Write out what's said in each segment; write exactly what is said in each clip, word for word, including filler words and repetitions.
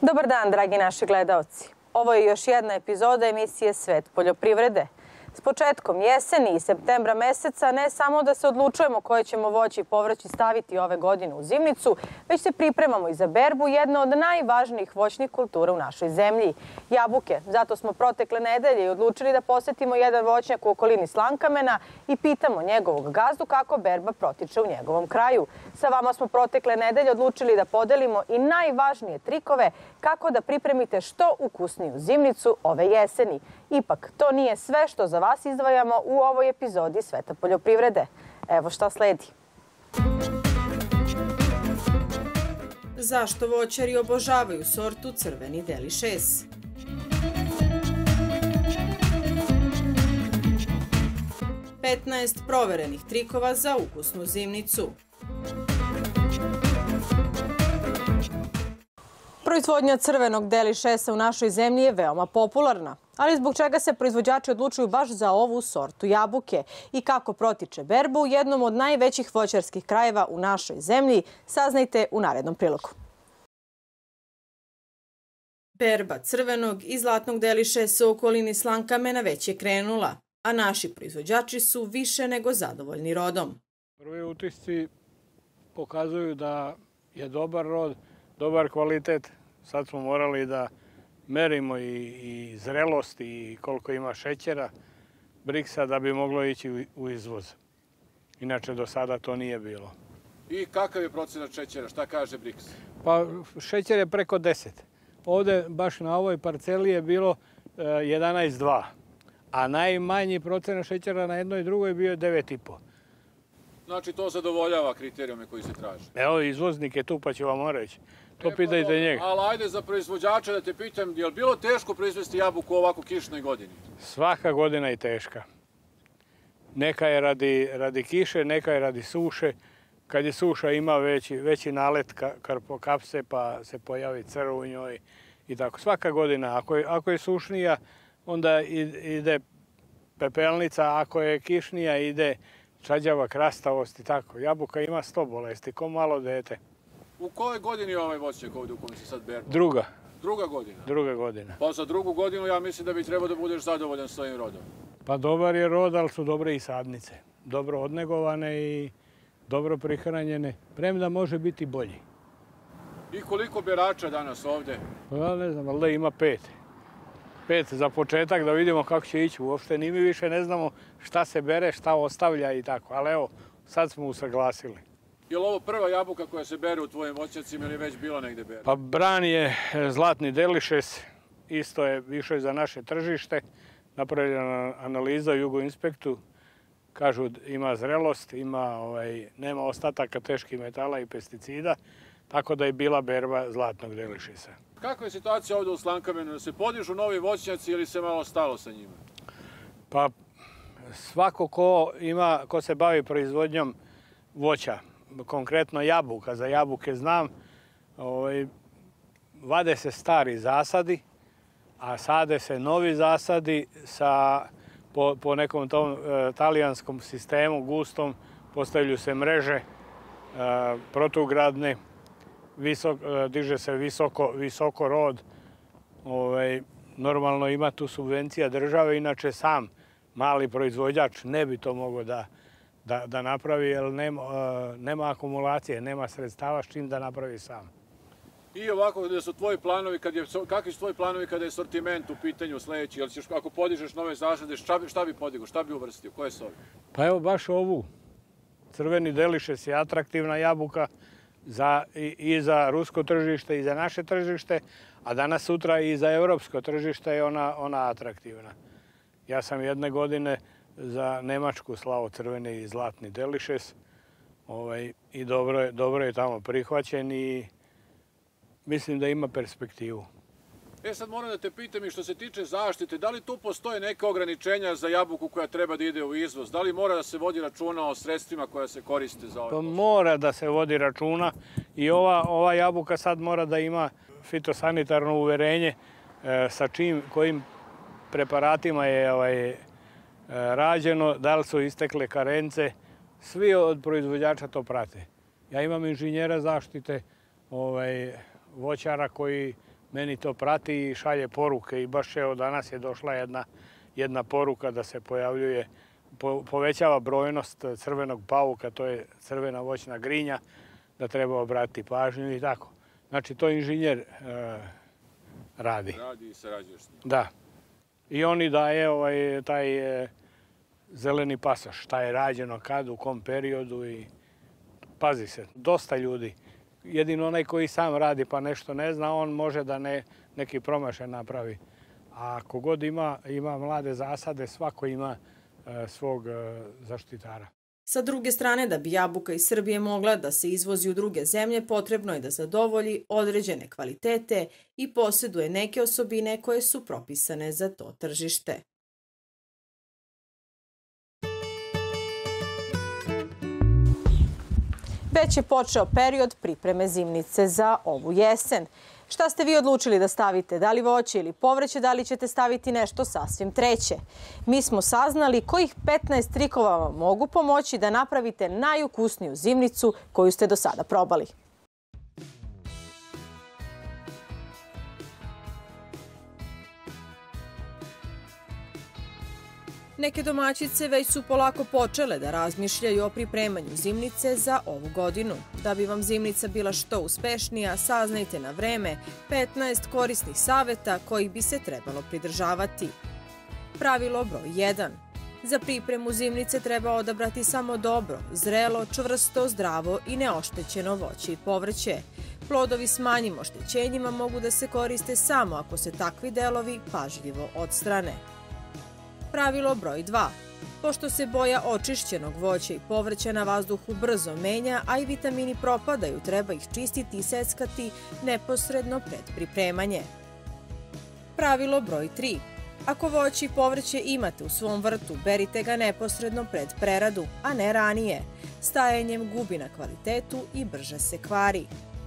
Dobar dan, dragi naši gledaoci. Ovo je još jedna epizoda emisije Svet poljoprivrede. S početkom jeseni i septembra meseca ne samo da se odlučujemo koje ćemo voće i povrće staviti ove godine u zimnicu, već se pripremamo i za berbu jedne od najvažnijih voćnih kultura u našoj zemlji – jabuke. Zato smo protekle nedelje odlučili da posetimo jedan voćnjak u okolini Slankamena i pitamo njegovog gazdu kako berba protiče u njegovom kraju. Sa vama smo protekle nedelje odlučili da podelimo i najvažnije trikove kako da pripremite što ukusniju zimnicu ove jeseni. Ipak, to nije sve što za vas izdvajamo u ovoj epizodi Sveta poljoprivrede. Evo šta sledi. Zašto voćari obožavaju sortu crveni delišes? petnaest proverenih trikova za ukusnu zimnicu. Proizvodnja crvenog delišesa u našoj zemlji je veoma popularna. Ali zbog čega se proizvođači odlučuju baš za ovu sortu jabuke i kako protiče berba u jednom od najvećih voćarskih krajeva u našoj zemlji, saznajte u narednom prilogu. Berba crvenog i zlatnog delišesa u okolini Slankamena već je krenula, a naši proizvođači su više nego zadovoljni rodom. Prvi utisci pokazuju da je dobar rod, dobar kvalitet. Sad smo morali da merimo i, i zrelost i koliko ima šećera, briksa, da bi moglo ići u, u izvoz. Inače, do sada to nije bilo. I kakav je procenat šećera? Šta kaže briks? Pa šećer je preko deset. Ovde, baš na ovoj parceli, je bilo e, jedanaest zarez dva. A najmanji procenat šećera na jednoj i drugoj bio je devet zarez pet. Znači, to zadovoljava kriterijume koji se traže. Evo, izvoznik je tu, pa ću vam reći. To e, pitajte pa, njega. Ali ajde za proizvođača da te pitam, je li bilo teško proizvesti jabuku u ovako kišnoj godini? Svaka godina je teška. Neka je radi, radi kiše, neka je radi suše. Kad je suša ima veći, veći nalet karpokapse, pa se pojavi crv u njoj i tako. Svaka godina, ako je, ako je sušnija, onda ide pepelnica, ako je kišnija, ide čađava krastavost i tako. Jabuka ima sto bolesti, ko malo dete. U kojoj godini je ovaj voćnjak ovdje u kojem se sad berba? Druga. Druga godina? Druga godina. Pa za drugu godinu ja mislim da bi trebao da budeš zadovoljan s svojim rodom. Pa dobar je rod, ali su dobre i sadnice. Dobro odnegovane i dobro prihranjene. Premda može biti bolji. I koliko berača danas ovdje? Pa ne znam, ali da ima pet. Pet za početak da vidimo kako će ići. Uopšte ni mi više ne znamo šta se bere, šta ostavlja i tako. Ali evo, sad smo usaglasili. Je li ovo prva jabuka koja se bere u tvojim voćnjacima ili je već bila negde bere? Pa bran je zlatni delišes, isto je išao za naše tržište. Napravljena analiza u Jugoinspektu, kažu ima zrelost, ima, ovaj, nema ostataka teških metala i pesticida, tako da je bila berba zlatnog delišesa. Kakva je situacija ovdje u Slankamenu? Da se podižu novi voćnjaci ili se malo stalo sa njima? Pa svako ko, ima, ko se bavi proizvodnjom voća, konkretno jabuka, za jabuke znam, ovaj, vade se stari zasadi, a sade se novi zasadi sa, po, po nekom tom e, talijanskom sistemu, gustom, postavljaju se mreže e, protugradne, visok, e, diže se visoko, visoko rod. Ovaj, normalno ima tu subvencija države, inače sam mali proizvođač ne bi to mogao da Da, da napravi, jer nema, uh, nema akumulacije, nema sredstava s čim da napravi sam. I ovako, da su tvoji planovi, kad je, kakvi su tvoji planovi kada je sortiment u pitanju sledeći? Jel ćeš, ako podižeš nove zasade, šta bi, šta bi podigao, šta bi uvrstio, koje su ovi? Pa evo baš ovu. Crveni delišes je atraktivna jabuka za, i, i za rusko tržište i za naše tržište, a danas sutra i za evropsko tržište je ona, ona atraktivna. Ja sam jedne godine za Nemačku slao crveni i zlatni delišes ovaj, i dobro je, dobro je tamo prihvaćen i mislim da ima perspektivu. E sad moram da te pitam i što se tiče zaštite, da li tu postoje neke ograničenja za jabuku koja treba da ide u izvoz? Da li mora da se vodi računa o sredstvima koja se koriste za ovaj Pa posao? mora da se vodi računa i ova, ova jabuka sad mora da ima fitosanitarno uverenje e, sa čim, kojim preparatima je ovaj, rađeno, da li su istekle karence. Svi od proizvođača to prate. Ja imam inženjera zaštite, ovaj, voćara koji meni to prati i šalje poruke i baš evo danas je došla jedna, jedna poruka da se pojavljuje, po, povećava brojnost crvenog pavuka, to je crvena voćna grinja, da treba obratiti pažnju i tako. Znači to inženjer e, radi. Radi i sarađuješ s njim. Da. I oni daje ovaj, taj e, zeleni pasoš, šta je rađeno, kad, u kom periodu i pazi se, dosta ljudi. Jedino onaj koji sam radi pa nešto ne zna, on može da ne, neki promašaj napravi. A kogod ima, ima mlade zasade, svako ima e, svog e, zaštitara. Sa druge strane, da bi jabuka iz Srbije mogla da se izvozi u druge zemlje, potrebno je da zadovolji određene kvalitete i posjeduje neke osobine koje su propisane za to tržište. Već je počeo period pripreme zimnice za ovu jesen. Šta ste vi odlučili da stavite? Da li voće ili povrće, da li ćete staviti nešto sasvim treće? Mi smo saznali kojih petnaest trikova vam mogu pomoći da napravite najukusniju zimnicu koju ste do sada probali. Neke domaćice već su polako počele da razmišljaju o pripremanju zimnice za ovu godinu. Da bi vam zimnica bila što uspešnija, saznajte na vreme petnaest korisnih saveta kojih bi se trebalo pridržavati. Pravilo broj jedan. Za pripremu zimnice treba odabrati samo dobro, zrelo, čvrsto, zdravo i neoštećeno voće i povrće. Plodovi s manjim oštećenjima mogu da se koriste samo ako se takvi delovi pažljivo odstrane. Pravilo broj dva. Pošto se boja očišćenog voća i povrća na vazduhu brzo menja, a i vitamini propadaju, treba ih čistiti i seckati neposredno pred pripremanje. Pravilo broj tri. Ako voće i povrće imate u svom vrtu, berite ga neposredno pred preradu, a ne ranije. Stajanjem gubi na kvalitetu i brže se kvari.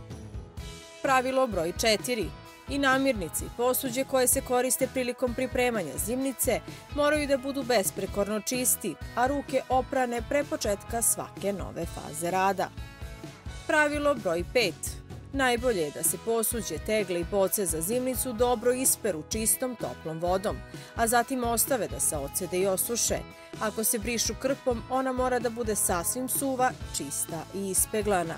Pravilo broj četiri. I namirnice i posuđe koje se koriste prilikom pripremanja zimnice moraju da budu besprekorno čisti, a ruke oprane pre početka svake nove faze rada. Pravilo broj pet. Najbolje je da se posuđe, tegle i boce za zimnicu dobro isperu čistom toplom vodom, a zatim ostave da se ocede i osuše. Ako se brišu krpom, ona mora da bude sasvim suva, čista i ispeglana.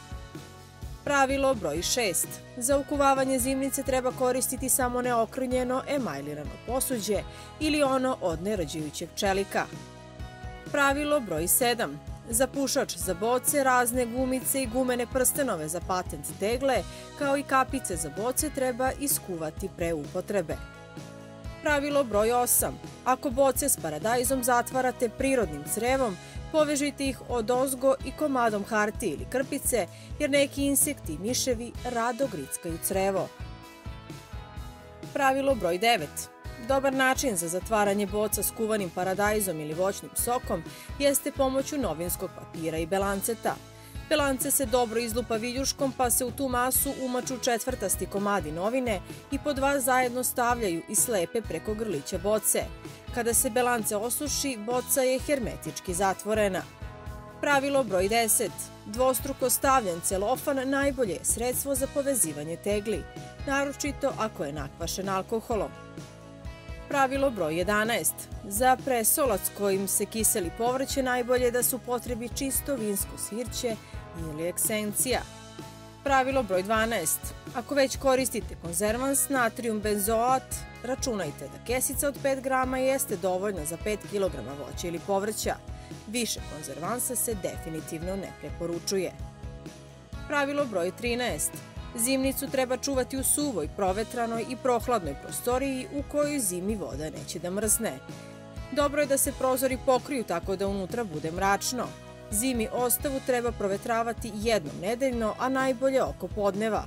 Pravilo broj šest. Za ukuvavanje zimnice treba koristiti samo neokrnjeno emajlirano posuđe ili ono od nerađujućeg čelika. Pravilo broj sedam. Za pušač za boce, razne gumice i gumene prstenove za patent tegle, kao i kapice za boce treba iskuvati pre upotrebe. Pravilo broj osam. Ako boce s paradajzom zatvarate prirodnim crevom, povežite ih odozgo i komadom hartije ili krpice, jer neki insekti i miševi rado grickaju crevo. Pravilo broj devet. Dobar način za zatvaranje boca s kuvanim paradajzom ili voćnim sokom jeste pomoću novinskog papira i belanceta. Belance se dobro izlupa viljuškom, pa se u tu masu umaču četvrtasti komadi novine i po dva zajedno stavljaju i slepe preko grlića boce. Kada se belance osuši, boca je hermetički zatvorena. Pravilo broj deset. Dvostruko stavljen celofan najbolje je sredstvo za povezivanje tegli, naročito ako je nakvašen alkoholom. Pravilo broj jedanaest. Za presolac kojim se kiseli povrće najbolje je da se upotrebi čisto vinsko svirće ili eksencija. Pravilo broj dvanaest. Ako već koristite konzervans natrijum benzoat, računajte da kesica od pet grama jeste dovoljna za pet kilograma voća ili povrća. Više konzervansa se definitivno ne preporučuje. Pravilo broj trinaest. Zimnicu treba čuvati u suvoj, provetranoj i prohladnoj prostoriji u kojoj zimi voda neće da mrzne. Dobro je da se prozori pokriju tako da unutra bude mračno. Zimi ostavu treba provetravati jednom nedeljno, a najbolje oko podneva.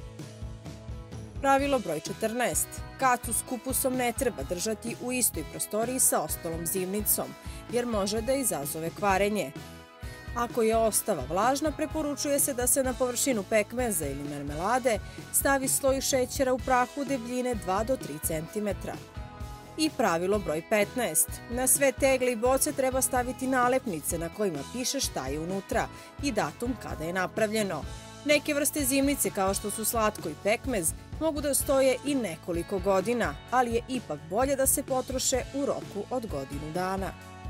Pravilo broj četrnaest. Kacu s kupusom ne treba držati u istoj prostoriji sa ostalom zimnicom, jer može da izazove kvarenje. Ako je ostava vlažna, preporučuje se da se na površinu pekmeza ili mermelade stavi sloj šećera u prahu debljine dva do tri centimetra. I pravilo broj petnaest. Na sve tegle i boce treba staviti nalepnice na kojima piše šta je unutra i datum kada je napravljeno. Neke vrste zimnice, kao što su slatko i pekmez, mogu da stoje i nekoliko godina, ali je ipak bolje da se potroše u roku od godinu dana.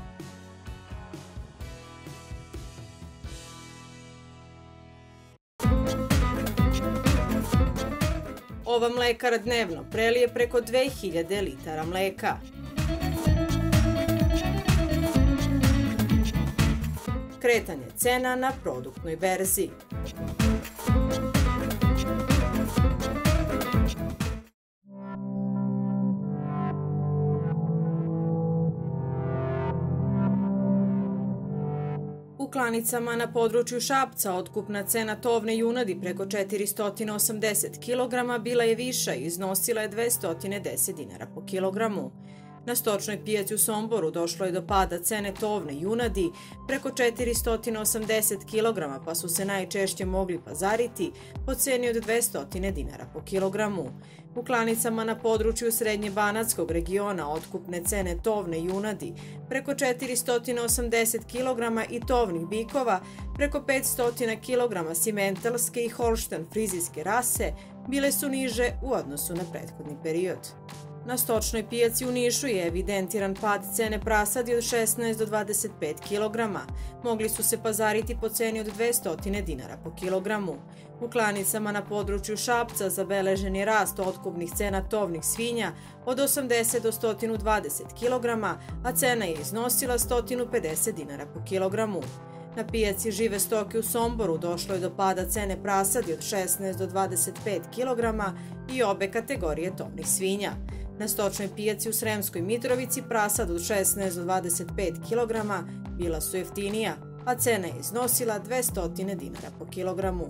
Ova mlekara dnevno prelije preko dve hiljade litara mleka. Kretanje cena na produktnoj berzi. U klanicama na području Šapca otkupna cena tovne junadi preko četiristo osamdeset kilograma bila je viša i iznosila je dvesta deset dinara po kilogramu. Na stočnoj pijaci u Somboru došlo je do pada cene tovne junadi preko četiristo osamdeset kilograma, pa su se najčešće mogli pazariti po ceni od dvesta dinara po kilogramu. U klanicama na području Srednjebanatskog regiona otkupne cene tovne junadi preko četiristo osamdeset kilograma i tovnih bikova preko petsto kilograma simentalske i holšten frizijske rase bile su niže u odnosu na prethodni period. Na stočnoj pijaci u Nišu je evidentiran pad cene prasadi od šesnaest do dvadeset pet kilograma. Mogli su se pazariti po ceni od dvesta dinara po kilogramu. U klanicama na području Šapca zabeležen je rast otkupnih cena tovnih svinja od osamdeset do sto dvadeset kilograma, a cena je iznosila sto pedeset dinara po kilogramu. Na pijaci žive stoke u Somboru došlo je do pada cene prasadi od šesnaest do dvadeset pet kilograma i obe kategorije tovnih svinja. Na stočnoj pijaci u Sremskoj Mitrovici prasad od šesnaest do dvadeset pet kilograma bila su jeftinija, a cena je iznosila dvesta dinara po kilogramu.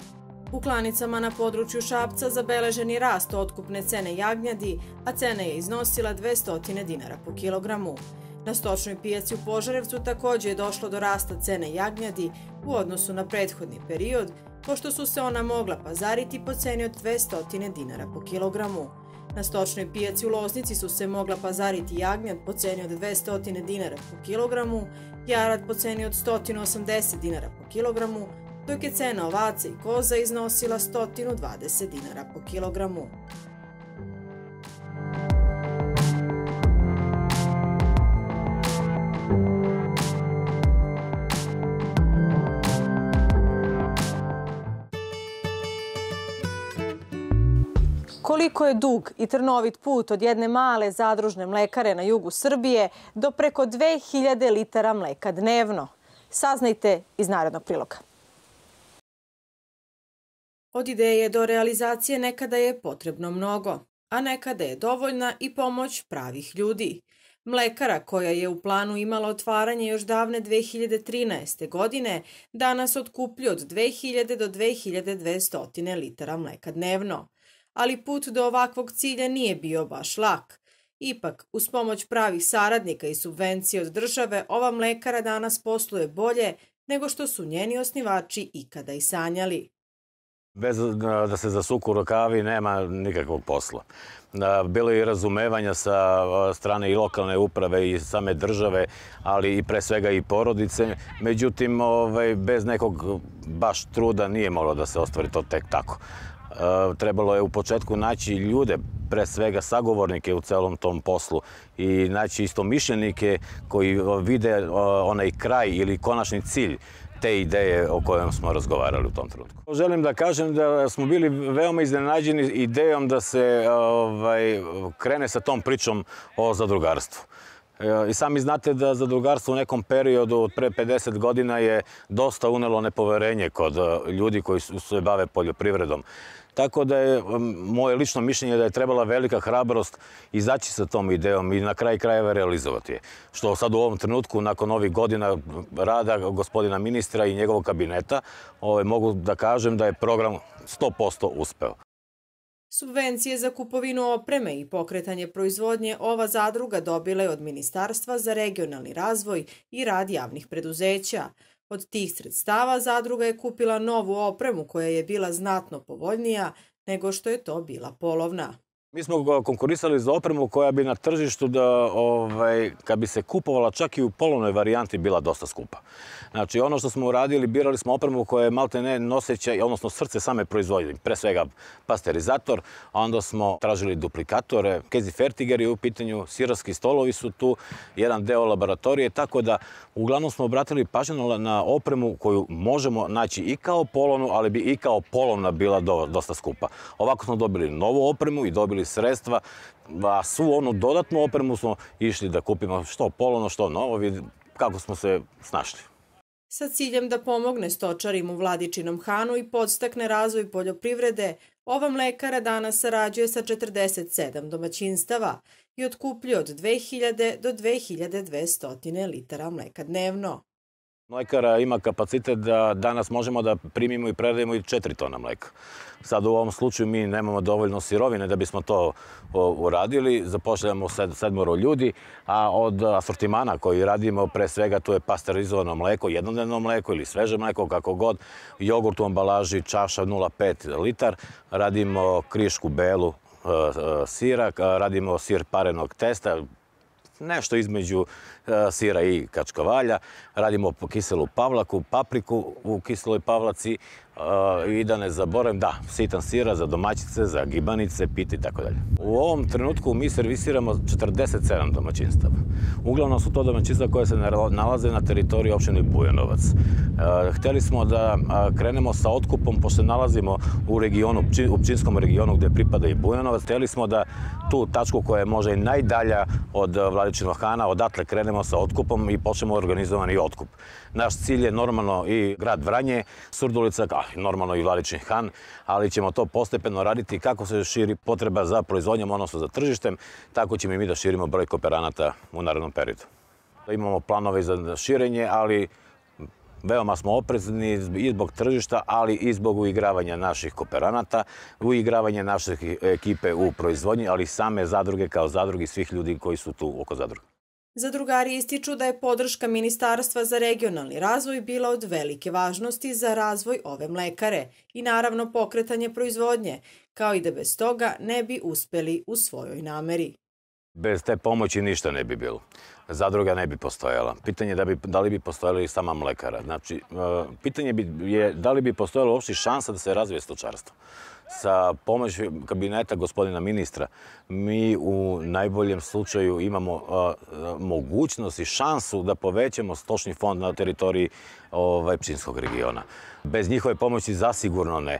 U klanicama na području Šapca zabeležen je rast otkupne cene jagnjadi, a cena je iznosila dvesta dinara po kilogramu. Na stočnoj pijaci u Požarevcu također je došlo do rasta cene jagnjadi u odnosu na prethodni period, pošto su se ona mogla pazariti po ceni od dvesta dinara po kilogramu. Na stočnoj pijaci u Loznici su se mogla pazariti jagnjad po ceni od dvesta dinara po kilogramu, jarad po ceni od sto osamdeset dinara po kilogramu, dok je cena ovaca i koza iznosila sto dvadeset dinara po kilogramu. Koliko je dug i trnovit put od jedne male zadružne mlekare na jugu Srbije do preko dve hiljade litara mleka dnevno? Saznajte iz narednog priloga. Od ideje do realizacije nekada je potrebno mnogo, a nekada je dovoljna i pomoć pravih ljudi. Mlekara, koja je u planu imala otvaranje još davne dve hiljade trinaeste. godine, danas otkupljuje od dve hiljade do dve hiljade dvesta litara mleka dnevno. Ali put do ovakvog cilja nije bio baš lak. Ipak, uz pomoć pravih saradnika i subvencije od države, ova mlekara danas posluje bolje nego što su njeni osnivači ikada i sanjali. Bez da se zasuku rukavi nema nikakvog posla. Bilo je i razumevanja sa strane i lokalne uprave i same države, ali i pre svega i porodice. Međutim, bez nekog baš truda nije moglo da se ostvari to tek tako. Trebalo je u početku naći ljude, pre svega sagovornike u celom tom poslu i naći istomišljenike koji vide onaj kraj ili konačni cilj te ideje o kojem smo razgovarali u tom trenutku. Želim da kažem da smo bili veoma iznenađeni idejom da se krene sa tom pričom o zadrugarstvu. I sami znate da zadrugarstvo u nekom periodu od pre pedeset godina je dosta unelo nepoverenje kod ljudi koji se bave poljoprivredom. Tako da je moje lično mišljenje da je trebala velika hrabrost izaći sa tom idejom i na kraj krajeva realizovati je. Što sad u ovom trenutku, nakon ovih godina rada gospodina ministra i njegovog kabineta, mogu da kažem da je program sto posto uspeo. Subvencije za kupovinu opreme i pokretanje proizvodnje ova zadruga dobila je od Ministarstva za regionalni razvoj i rad javnih preduzeća. Od tih sredstava zadruga je kupila novu opremu koja je bila znatno povoljnija nego što je to bila polovna. Mi smo konkurisali za opremu koja bi na tržištu, da, ovaj, kad bi se kupovala čak i u polovnoj varijanti, bila dosta skupa. Znači, ono što smo uradili, birali smo opremu koja je malte ne noseća, odnosno srce same proizvodnje. Pre svega pasterizator, a onda smo tražili duplikatore, Kezi Fertiger je u pitanju, sirarski stolovi su tu, jedan deo laboratorije, tako da uglavnom smo obratili pažnju na opremu koju možemo naći i kao polovnu, ali bi i kao polovna bila do, dosta skupa. Ovako smo dobili novu opremu i dobili sredstva, a svu onu dodatnu opremu smo išli da kupimo što polovno, što novo, vidi kako smo se snašli. Sa ciljem da pomogne stočarima u Vladičinom Hanu i podstakne razvoj poljoprivrede, ova mlekara danas sarađuje sa četrdeset sedam domaćinstava i otkupljuje od dve hiljade do dve hiljade dvesta litara mleka dnevno. Mlekara ima kapacitet da danas možemo da primimo i predajemo i četiri tona mleka. Sad u ovom slučaju mi nemamo dovoljno sirovine da bismo to uradili. Zapošljamo sedmoro ljudi, a od asortimana koji radimo pre svega to je pasterizovano mleko, jednodnevno mleko ili sveže mleko, kako god, jogurt u ambalaži, čaša nula zarez pet litar, radimo krišku belu sira, radimo sir parenog testa, nešto između sira i kačkavalja, radimo kiselu pavlaku, papriku u kiseloj pavlaci i da ne zaboravim, da, sitan sira za domaćice, za gibanice, pite i tako dalje. U ovom trenutku mi servisiramo četrdeset sedam domaćinstava. Uglavnom su to domaćinstva koje se nalaze na teritoriji opštine Bujanovac. Hteli smo da krenemo sa otkupom, pošto se nalazimo u regionu, u Pčinjskom regionu gde pripada i Bujanovac. Hteli smo da tu tačku koja je možda i najdalja od Vladičinog Hana, odatle krenemo sa otkupom i počnemo organizovani otkup. Naš cilj je normalno i grad Vranje, Surdulica, normalno i Vladičin Han, ali ćemo to postepeno raditi kako se širi potreba za proizvodnjom, odnosno za tržištem, tako ćemo i mi da širimo broj kooperanata u narednom periodu. Imamo planove za širenje, ali veoma smo oprezni i zbog tržišta, ali i zbog uigravanja naših kooperanata, uigravanja naše ekipe u proizvodnji, ali i same zadruge kao zadruge svih ljudi koji su tu oko zadruga. Zadrugari ističu da je podrška Ministarstva za regionalni razvoj bila od velike važnosti za razvoj ove mlekare i naravno pokretanje proizvodnje, kao i da bez toga ne bi uspeli u svojoj nameri. Bez te pomoći ništa ne bi bilo. Zadruga ne bi postojala. Pitanje je da li bi postojala i sama mlekara. Znači, pitanje je da li bi postojala uopšte šansa da se razvije stočarstvo. Sa pomoći kabineta gospodina ministra, mi u najboljem slučaju imamo mogućnost i šansu da povećamo stočni fond na teritoriji Pčinjskog regiona. Bez njihove pomoći zasigurno ne.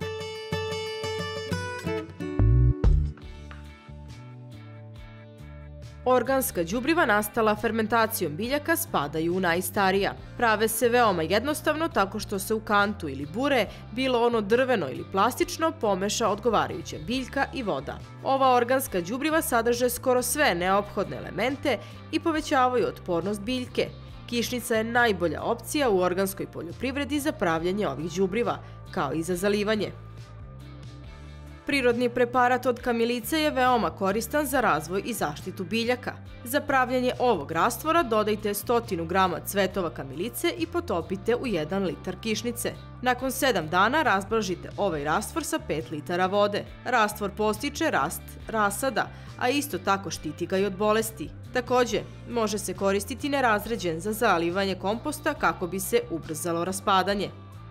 Organska đubriva nastala fermentacijom biljaka spadaju u najstarija. Prave se veoma jednostavno tako što se u kantu ili bure, bilo ono drveno ili plastično, pomeša odgovarajuća biljka i voda. Ova organska đubriva sadrže skoro sve neophodne elemente i povećavaju otpornost biljke. Kišnica je najbolja opcija u organskoj poljoprivredi za pravljanje ovih đubriva, kao i za zalivanje. Prirodni preparat od kamilice je veoma koristan za razvoj i zaštitu biljaka. Za pravljanje ovog rastvora dodajte sto grama cvetova kamilice i potopite u jedan litar kišnice. Nakon sedam dana razblažite ovaj rastvor sa pet litara vode. Rastvor podstiče rast rasada, a isto tako štiti ga i od bolesti. Takođe, može se koristiti nerazređen za zalivanje komposta kako bi se ubrzalo raspadanje.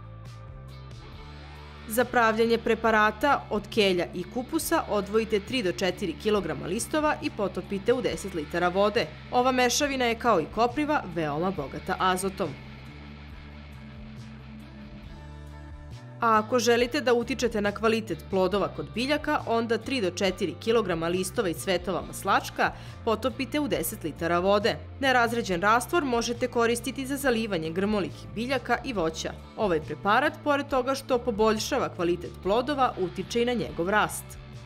Za pravljanje preparata od kelja i kupusa odvojite tri do četiri kilograma listova i potopite u deset litara vode. Ova mešavina je kao i kopriva veoma bogata azotom. A ako želite da utičete na kvalitet plodova kod biljaka, onda tri do četiri kilograma listova i cvetova maslačka potopite u deset litara vode. Nerazređen rastvor možete koristiti za zalivanje grmolikih biljaka i voća. Ovaj preparat, pored toga što poboljšava kvalitet plodova, utiče i na njegov rast.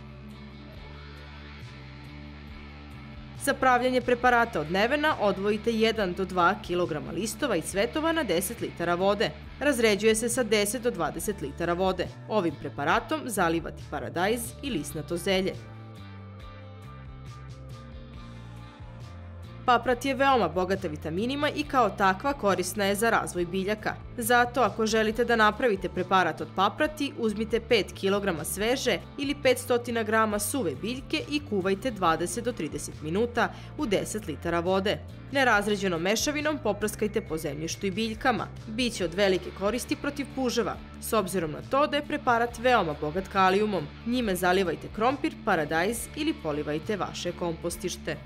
Za pravljanje preparata od nevena odvojite jedan do dva kilograma listova i cvetova na deset litara vode. Razređuje se sa deset do dvadeset litara vode. Ovim preparatom zalivati paradajz i lisnato zelje. Paprat je veoma bogata vitaminima i kao takva korisna je za razvoj biljaka. Zato, ako želite da napravite preparat od paprati, uzmite pet kilograma sveže ili petsto grama suve biljke i kuvajte dvadeset do trideset minuta u deset litara vode. Nerazređenom mešavinom popraskajte po zemljištu i biljkama. Biće od velike koristi protiv puževa, s obzirom na to da je preparat veoma bogat kalijumom. Njime zalivajte krompir, paradajz ili polivajte vaše kompostište.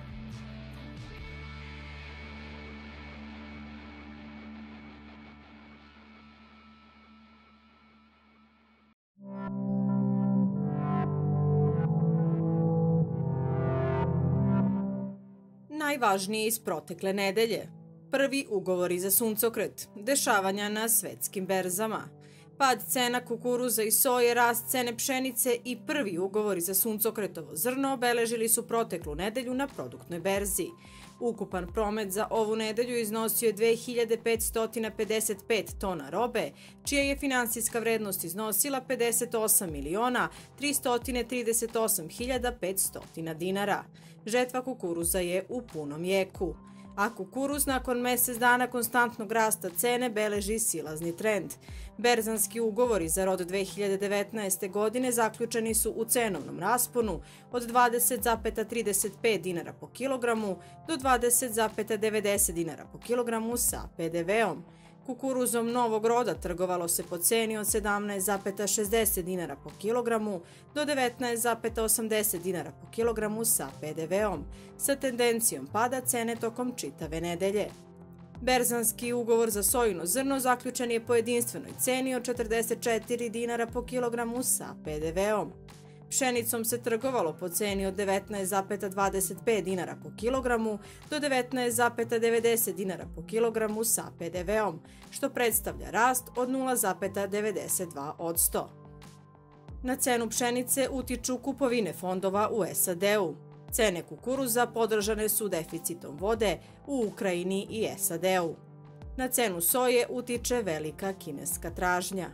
Najvažnije iz protekle nedelje. Prvi ugovori za suncokret, dešavanja na svetskim berzama, pad cena kukuruza i soje, rast cene pšenice i prvi ugovori za suncokretovo zrno obeležili su proteklu nedelju na produktnoj berzi. Ukupan promet za ovu nedelju iznosio je dve hiljade petsto pedeset pet tona robe, čija je finansijska vrednost iznosila pedeset osam miliona tristo trideset osam hiljada petsto dinara. Žetva kukuruza je u punom jeku, a kukuruz nakon mesec dana konstantnog rasta cene beleži silazni trend. Berzanski ugovori za rod dve hiljade devetnaeste. godine zaključeni su u cenovnom rasponu od dvadeset zarez trideset pet dinara po kilogramu do dvadeset zarez devedeset dinara po kilogramu sa pe de veom. Kukuruzom novog roda trgovalo se po ceni od sedamnaest zarez šezdeset dinara po kilogramu do devetnaest zarez osamdeset dinara po kilogramu sa pe de veom, sa tendencijom pada cene tokom čitave nedelje. Berzanski ugovor za sojino zrno zaključen je po jedinstvenoj ceni od četrdeset četiri dinara po kilogramu sa pe de veom. Pšenicom se trgovalo po ceni od devetnaest zarez dvadeset pet dinara po kilogramu do devetnaest zarez devedeset dinara po kilogramu sa pe de veom, što predstavlja rast od nula zarez devedeset dva posto. Na cenu pšenice utiču kupovine fondova u es a de u. Cene kukuruza podržane su deficitom vode u Ukrajini i es a de u. Na cenu soje utiče velika kineska tražnja.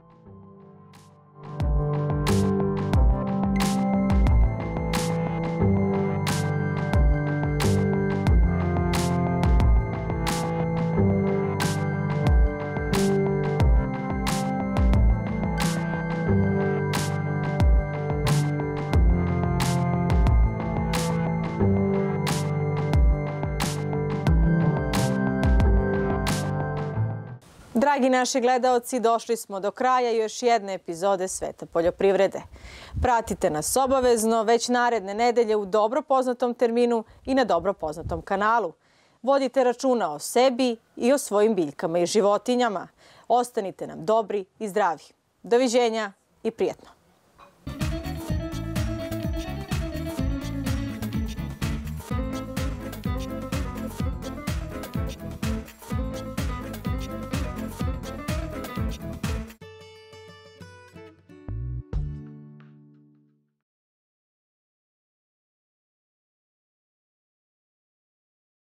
Dragi naši gledaoci, došli smo do kraja još jedne epizode Sveta poljoprivrede. Pratite nas obavezno već naredne nedelje u dobro poznatom terminu i na dobro poznatom kanalu. Vodite računa o sebi i o svojim biljkama i životinjama. Ostanite nam dobri i zdravi. Doviđenja i prijetno.